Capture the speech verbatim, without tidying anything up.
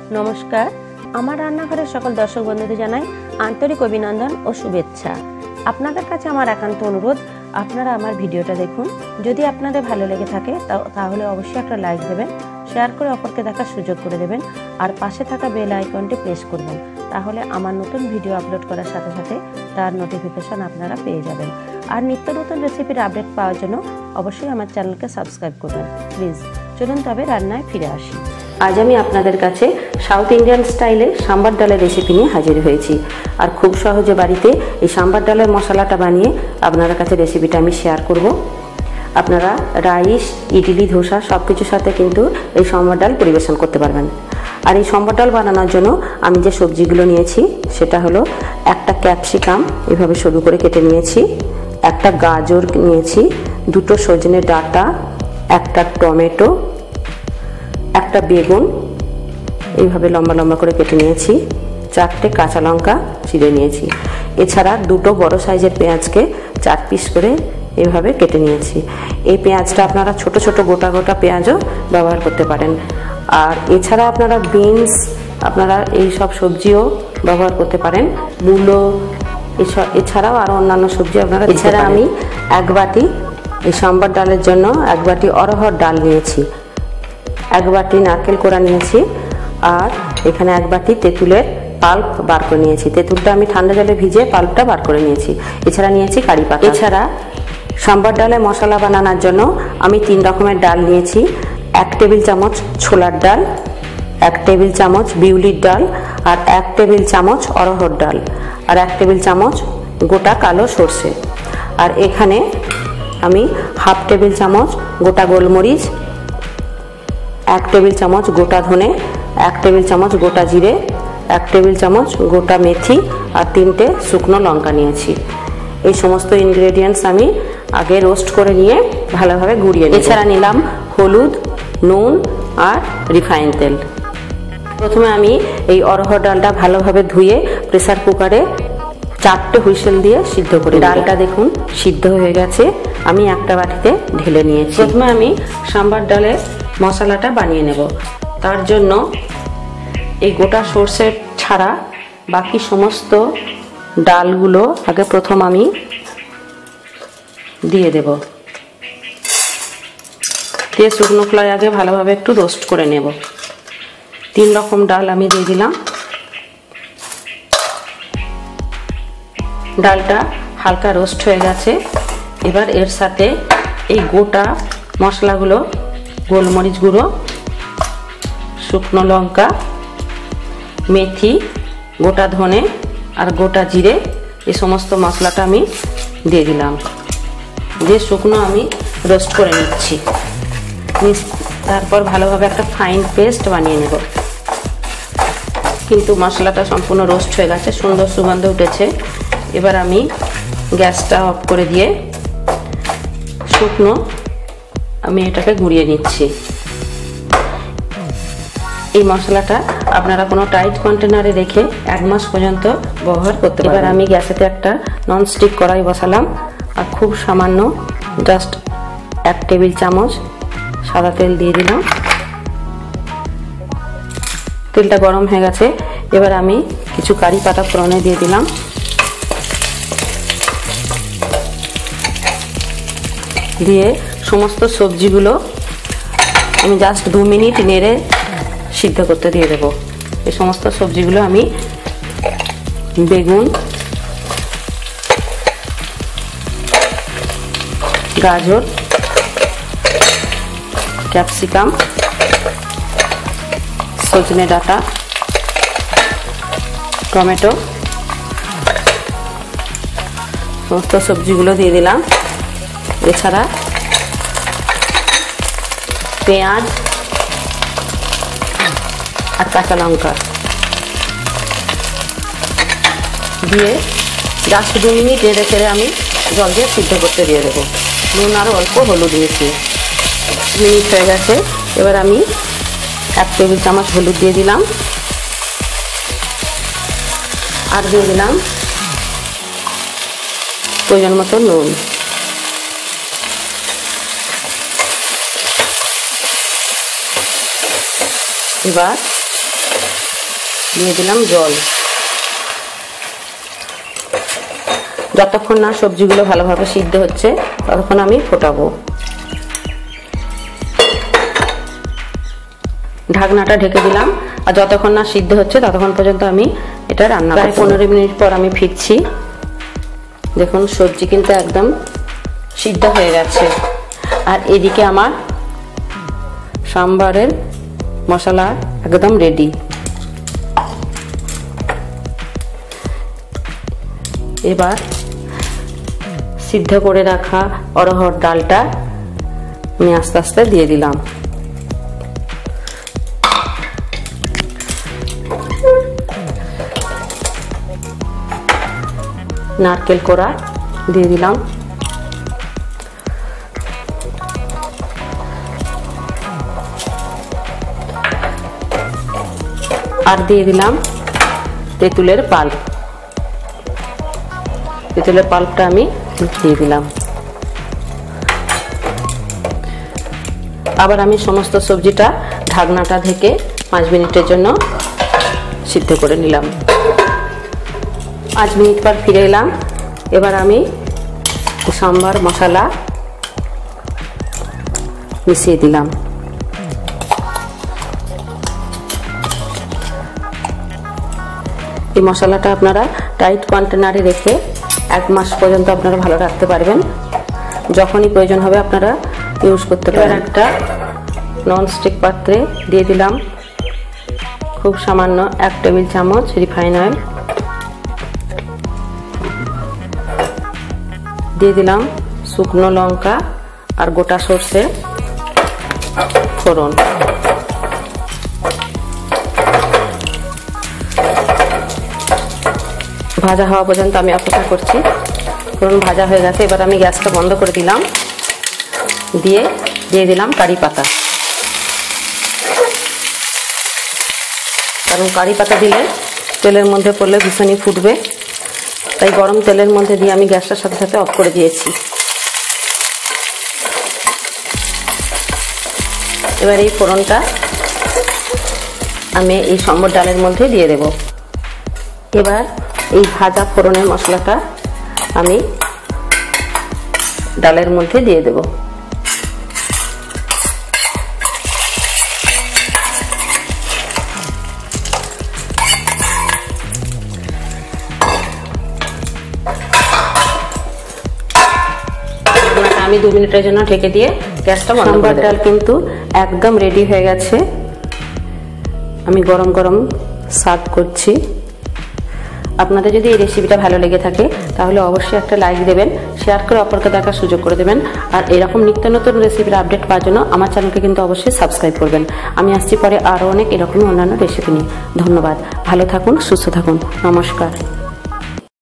নমস্কার, আমার রান্নাঘরের সকল দর্শক বন্ধুদের জানাই আন্তরিক অভিনন্দন ও শুভেচ্ছা। আপনাদের কাছে আমার একান্ত অনুরোধ, আপনারা আমার ভিডিওটা দেখুন। যদি আপনাদের ভালো লেগে থাকে তাহলে অবশ্যই একটা লাইক দেবেন, শেয়ার করে অপরকে দেখার সুযোগ করে দেবেন, আর পাশে থাকা বেল আইকনটি প্রেস করবেন। তাহলে আমার নতুন ভিডিও আপলোড করার সাথে সাথে তার নোটিফিকেশন আপনারা পেয়ে যাবেন। আর নিত্য নতুন রেসিপির আপডেট পাওয়ার জন্য অবশ্যই আমার চ্যানেলকে সাবস্ক্রাইব করবেন প্লিজ। চলুন তবে রান্নায় ফিরে আসি। আজ আমি আপনাদের কাছে সাউথ ইন্ডিয়ান স্টাইলে সাম্বার ডালের রেসিপি নিয়ে হাজির হয়েছি। আর খুব সহজে বাড়িতে এই সাম্বার ডালের মশলাটা বানিয়ে আপনাদের কাছে রেসিপিটা আমি শেয়ার করব। আপনারা রাইস, ইডলি, ধোসা সব কিছুর সাথে কিন্তু এই সাম্বার ডাল পরিবেশন করতে পারবেন। আর এই সাম্বার ডাল বানানোর জন্য আমি যে সবজিগুলো নিয়েছি সেটা হলো একটা ক্যাপসিকাম এভাবে সরু করে কেটে নিয়েছি, একটা গাজর নিয়েছি, দুটো সজনে ডাঁটা, একটা টমেটো, একটা বেগুন এইভাবে লম্বা লম্বা করে কেটে নিয়েছি, চারটে কাঁচা লঙ্কা চিড়ে নিয়েছি। এছাড়া দুটো বড় সাইজের পেঁয়াজকে চার পিস করে এইভাবে কেটে নিয়েছি। এই পেঁয়াজটা আপনারা ছোট ছোট গোটা গোটা পেঁয়াজও ব্যবহার করতে পারেন। আর এছাড়া আপনারা বিনস, আপনারা এই সব সবজিও ব্যবহার করতে পারেন, মূলো, এছাড়াও আরও অন্যান্য সবজি আপনারা। এছাড়া আমি এক বাটি এই সাম্বার ডালের জন্য এক বাটি অরহর ডাল নিয়েছি, এক বাটি নারকেল কোড়া নিয়েছি, আর এখানে এক বাটি তেঁতুলের পাল্প বার করে নিয়েছি। তেঁতুলটা আমি ঠান্ডা জলে ভিজিয়ে পাল্পটা বার করে নিয়েছি। এছাড়া নিয়েছি কারি পাতা। এছাড়া সাম্বার ডালে মশলা বানানোর জন্য আমি তিন রকমের ডাল নিয়েছি। এক টেবিল চামচ ছোলার ডাল, এক টেবিল চামচ বিউলির ডাল, আর এক টেবিল চামচ অরহর ডাল, আর এক টেবিল চামচ গোটা কালো সর্ষে। আর এখানে আমি হাফ টেবিল চামচ গোটা গোলমরিচ, এক টেবিল চামচ গোটা ধনে, এক টেবিল চামচ গোটা জিরে, এক টেবিল চামচ গোটা মেথি, আর তিনটে শুকনো লঙ্কা নিয়েছি। এই সমস্ত ইনগ্রেডিয়েন্টস আমি আগে রোস্ট করে নিয়ে ভালোভাবে গুঁড়িয়ে নিই। এছাড়া নিলাম হলুদ, নুন আর রিফাইন তেল। প্রথমে আমি এই অরহর ডালটা ভালোভাবে ধুয়ে প্রেসার কুকারে চারটে হুইসেল দিয়ে সিদ্ধ করে, ডালটা দেখুন সিদ্ধ হয়ে গেছে। আমি একটা বাটিতে ঢেলে নিয়েছি। প্রথমে আমি সাম্বার ডালের মশলাটা বানিয়ে নেব। তার জন্য এই গোটা সর্ষে ছাড়া বাকি সমস্ত ডালগুলো আগে প্রথম আমি দিয়ে দেব। দিয়ে শুকনো খোলায় আগে ভালোভাবে একটু রোস্ট করে নেব। তিন রকম ডাল আমি দিয়ে দিলাম। ডালটা হালকা রোস্ট হয়ে গেছে। এবার এর সাথে এই গোটা মশলাগুলো, গোলমরিচ গুঁড়ো, শুকনো লঙ্কা, মেথি, গোটা ধনে আর গোটা জিরে, এই সমস্ত মশলাটা আমি দিয়ে দিলাম। দিয়ে শুকনো আমি রোস্ট করে নিচ্ছি। তারপর ভালোভাবে একটা ফাইন পেস্ট বানিয়ে নেব। কিন্তু মশলাটা সম্পূর্ণ রোস্ট হয়ে গেছে, সুন্দর সুগন্ধ উঠেছে। এবার আমি গ্যাসটা অফ করে দিয়ে শুকনো আমি এটাকে গুঁড়িয়ে নিচ্ছি। এই মশলাটা আপনারা কোনো টাইট কন্টেনারে রেখে এক মাস পর্যন্ত ব্যবহার করতে পারেন। এবার আমি গ্যাসেতে একটা ননস্টিক কড়াই বসালাম, আর খুব সামান্য জাস্ট এক টেবিল চামচ সাদা তেল দিয়ে দিলাম। তেলটা গরম হয়ে গেছে। এবার আমি কিছু কারি পাতা ফোড়নে দিয়ে দিলাম। দিয়ে সমস্ত সবজিগুলো আমি জাস্ট দু মিনিট নেড়ে সিদ্ধ করতে দিয়ে দেব। এই সমস্ত সবজিগুলো আমি বেগুন, গাজর, ক্যাপসিকাম, সজনে ডাঁটা, টমেটো, সমস্ত সবজিগুলো দিয়ে দিলাম। এছাড়া পেঁয়াজ আর কাঁচা লঙ্কা দিয়ে জাস্ট দু মিনিট নেড়ে চেড়ে আমি জল দিয়ে সিদ্ধ করতে দিয়ে দেবো। নুন আর অল্প হলুদ দিয়েছি। মিনিট হয়ে গেছে। এবার আমি এক টেবিল চামচ হলুদ দিয়ে দিলাম, আর দিয়ে দিলাম প্রয়োজন মতো নুন। এবার দিয়ে দিলাম জল। যতক্ষণ না সবজিগুলো ভালোভাবে সিদ্ধ হচ্ছে ততক্ষণ আমি ফোটাবো। ঢাকনাটা ঢেকে দিলাম, আর যতক্ষণ না সিদ্ধ হচ্ছে ততক্ষণ পর্যন্ত আমি এটা রান্না করব। পনেরো মিনিট পর আমি ফিরছি। দেখুন সবজি কিন্তু একদম সিদ্ধ হয়ে গেছে, আর এদিকে আমার সাম্বারের মশলা একদম রেডি। এবার সিদ্ধ করে রাখা অরহর ডালটা আমি আস্তে আস্তে দিয়ে দিলাম। নারকেল কোড়া দিয়ে দিলাম। আর দিয়ে দিলাম তেঁতুলের পাল্প। তেঁতুলের পাল্পটা আমি দিয়ে দিলাম। আবার আমি সমস্ত সবজিটা ঢাকনাটা ঢেকে পাঁচ মিনিটের জন্য সিদ্ধ করে নিলাম। পাঁচ মিনিট পর ফিরে এলাম। এবার আমি সাম্বার মশলা মিশিয়ে দিলাম। এই মশলাটা আপনারা টাইট কন্টেনারে রেখে এক মাস পর্যন্ত আপনারা ভালো রাখতে পারবেন। যখনই প্রয়োজন হবে আপনারা ইউজ করতে পারেন। একটা ননস্টিক পাত্রে দিয়ে দিলাম খুব সামান্য এক টেবিল চামচ রিফাইন অয়েল। দিয়ে দিলাম শুকনো লঙ্কা আর গোটা সর্ষে ফোড়ন। ভাজা হওয়া পর্যন্ত আমি অপেক্ষা করছি। ফোড়ন ভাজা হয়ে গেছে, এবার আমি গ্যাসটা বন্ধ করে দিলাম। দিয়ে দিয়ে দিলাম কারি পাতা, কারণ কারি পাতা দিলে তেলের মধ্যে পড়লে ভীষণই ফুটবে, তাই গরম তেলের মধ্যে দিয়ে আমি গ্যাসটার সাথে সাথে অফ করে দিয়েছি। এবার এই ফোড়নটা আমি এই সম্বর ডালের মধ্যে দিয়ে দেব। এবার এই ভাজা ফোড়নের মশলাটা আমি ডালের মধ্যে দিয়ে দেব। আমি দু মিনিটের জন্য ঢেকে দিয়ে গ্যাসটা বন্ধ করে দেব। সাম্বার ডাল কিন্তু একদম রেডি হয়ে গেছে। আমি গরম গরম সার্ভ করছি। আপনাদের যদি এই রেসিপিটা ভালো লেগে থাকে তাহলে অবশ্যই একটা লাইক দেবেন, শেয়ার করে অপরকে দেখার সুযোগ করে দেবেন। আর এরকম নিত্য নতুন রেসিপির আপডেট পাওয়ার জন্য আমার চ্যানেলকে কিন্তু অবশ্যই সাবস্ক্রাইব করবেন। আমি আসছি পরে আরও অনেক এরকমই অন্যান্য রেসিপি নিয়ে। ধন্যবাদ, ভালো থাকুন, সুস্থ থাকুন, নমস্কার।